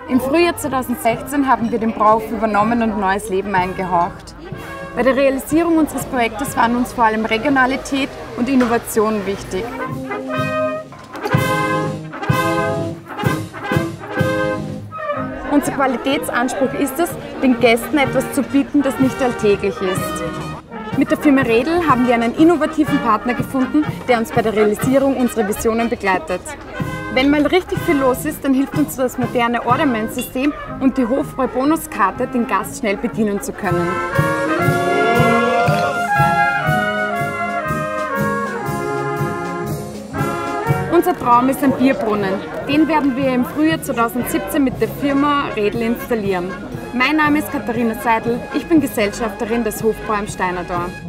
Im Frühjahr 2016 haben wir den Brauhof übernommen und neues Leben eingehaucht. Bei der Realisierung unseres Projektes waren uns vor allem Regionalität und Innovation wichtig. Unser Qualitätsanspruch ist es, den Gästen etwas zu bieten, das nicht alltäglich ist. Mit der Firma Redl haben wir einen innovativen Partner gefunden, der uns bei der Realisierung unserer Visionen begleitet. Wenn mal richtig viel los ist, dann hilft uns das moderne Orderman-System und die Hofbräu-Bonuskarte, den Gast schnell bedienen zu können. Unser Traum ist ein Bierbrunnen. Den werden wir im Frühjahr 2017 mit der Firma Redl installieren. Mein Name ist Katharina Seidel, ich bin Gesellschafterin des Hofbräu am Steinerdor.